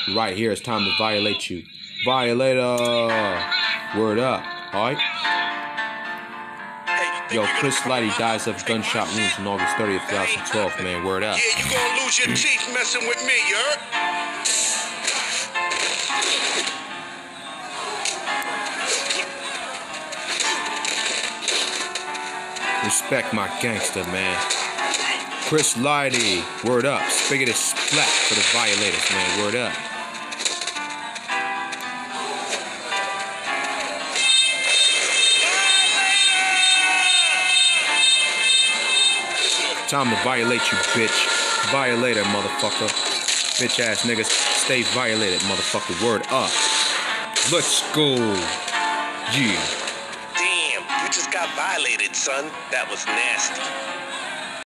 Right here, it's time to violate you. Violator! Word up, alright? Yo, Chris Lighty dies of gunshot wounds on August 30th, 2012, man. Word up. Yeah, you gonna lose your teeth messing with me, you heard? Respect my gangster, man. Chris Lighty, word up. Spigot is splat for the violators, man. Word up. Time to violate you, bitch. Violator, motherfucker. Bitch ass niggas, stay violated, motherfucker. Word up. Let's go. Yeah. Damn, you just got violated, son. That was nasty.